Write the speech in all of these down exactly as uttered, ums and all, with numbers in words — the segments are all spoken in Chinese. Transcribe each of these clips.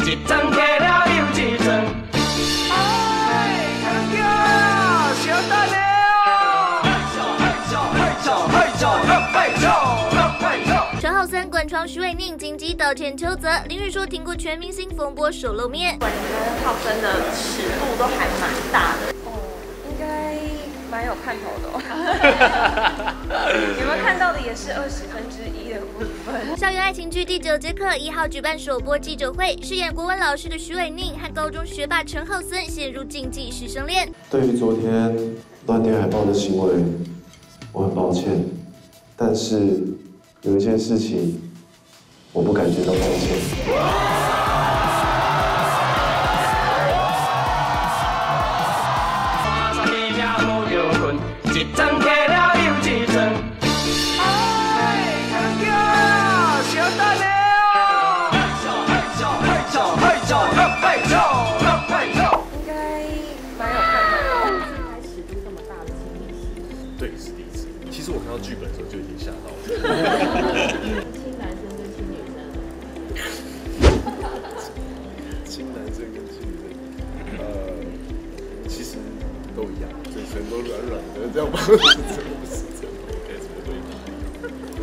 一层过了又一层。哎，哥哥，小等下哦！嘿咻嘿咻嘿咻嘿咻嘿咻。 陈浩森贯穿徐伟宁紧急道歉邱泽，林玉书挺过全明星风波首露面。 本跟浩森的尺度都还蛮大的。哦，应该蛮有看头的哦。有没有看到的也是二十分之一的部分。 校园爱情剧第九节课一号举办首播记者会，饰演国文老师的徐伟宁和高中学霸陈浩森陷入禁忌师生恋。 对于昨天乱贴海报的行为，我很抱歉，但是有一件事情我不感觉到抱歉。 一层过了又一层。哎，哥哥，小等下哦！嘿咻嘿咻嘿咻嘿咻嘿咻嘿咻。 应该蛮有看头的。 拍尺度这么大的亲密戏， 对，是第一次。其实我看到剧本的时候就已经吓到了。 亲男生跟亲女生， 亲男生跟亲女生，呃，其实都一样，嘴唇都软软的，这样吧？真的不是这样，该怎么对比？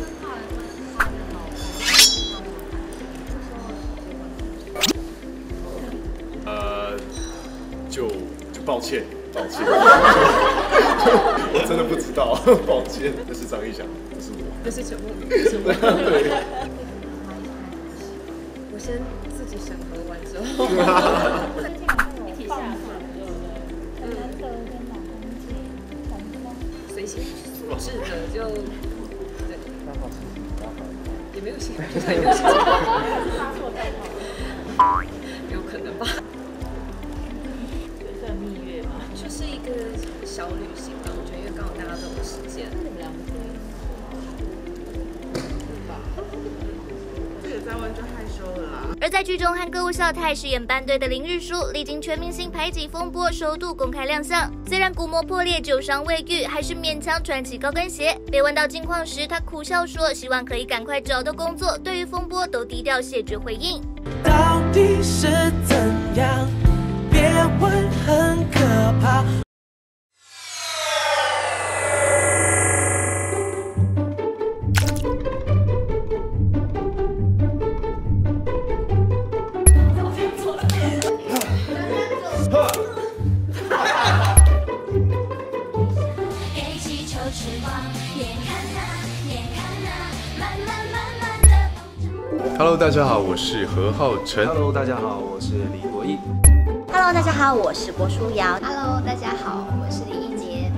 呃，就就抱歉，抱歉，我真的不知道，抱歉，这是张艺翔，不是我， 这是全部，这是我。 对。 我先自己审核完之后。 一起下场，对不对？很难得跟老公一起同框。 随心所至的就，对，也没有写，也没有写， 发错代号， 有可能吧。 算蜜月吗？ 就是一个小旅行吧，我觉得因为刚好大家都有时间。 你们两个这个再问就害羞了啦。 而在剧中和歌舞校太饰演班队的林日书，历经全明星排挤风波，首度公开亮相。虽然骨膜破裂、旧伤未愈，还是勉强穿起高跟鞋。被问到近况时，他苦笑说：“希望可以赶快找到工作。”对于风波，都低调谢绝回应。 到底是怎样？别问，很可怕。 Hello， 大家好，我是何浩晨。 Hello， 大家好，我是李国毅。 Hello， 大家好，我是郭书瑶。Hello， 大家好，我是李一洁。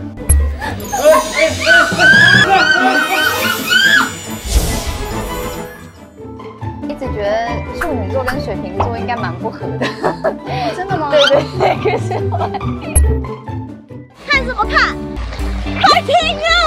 一直觉得处女座跟水瓶座应该蛮不合的。真的吗？对对对，可是后来看什么看？快停啊！